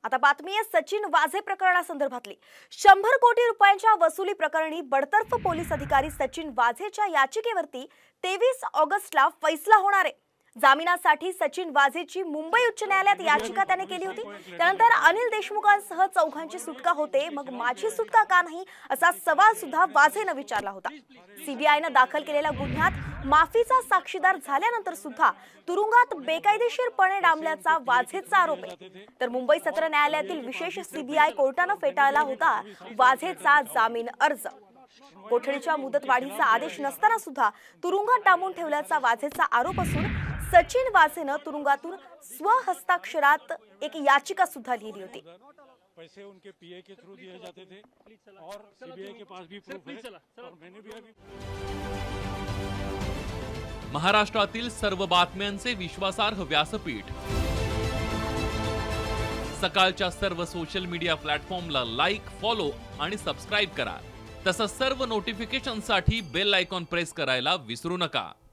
आता बातमी आहे सचिन वाझे प्रकरणासंदर्भातली। 100 कोटी रुपयांच्या वसुली प्रकरणी बडतर्फ पोलीस अधिकारी सचिन वाझेच्या याचिकेवरती 23 ऑगस्टला फैसला होणार आहे। जामिनासाठी सचिन वाझेची मुंबई उच्च न्यायालयात याचिका त्याने केली होती। त्यानंतर अनिल देशमुखांसह चौघांची सुटका होते, मग माझी सुटका का नाही असा सवाल सुद्धा वाझेने विचारला होता। सीबीआयने दाखल केलेल्या गुन्ह्यात माफीचा साक्षीदार झाल्यानंतर सुद्धा तुरुंगात बेकायदेशीरपणे डांबल्याचा वाझेचा आरोप आहे। तर मुंबई सत्र न्यायालयातील विशेष सीबीआय कोर्टाने फेटाळला होता वाझेचा जामीन अर्ज। कोठडीच्या मुदतवाढीचा आदेश नसताना सुद्धा तुरुंगात डांबून ठेवल्याचा वाझेचा आरोप असून सचिन वाझेने तुरुंगातून स्वहस्ताक्षरात एक याचिका सुद्धा लिहिली होती। पैसे उनके पीए के थ्रू दिए जाते थे और सीबीआई के पास भी प्रूफ है और मैंने भी अभी। महाराष्ट्रातील सर्व बातम्यांचे विश्वासार्ह व्यासपीठ सकाळच्या सर्व सोशल मीडिया प्लॅटफॉर्मला लाईक, फॉलो आणि सबस्क्राइब करा। तसंच सर्व नोटिफिकेशनसाठी बेल आयकॉन प्रेस करायला विसरू नका।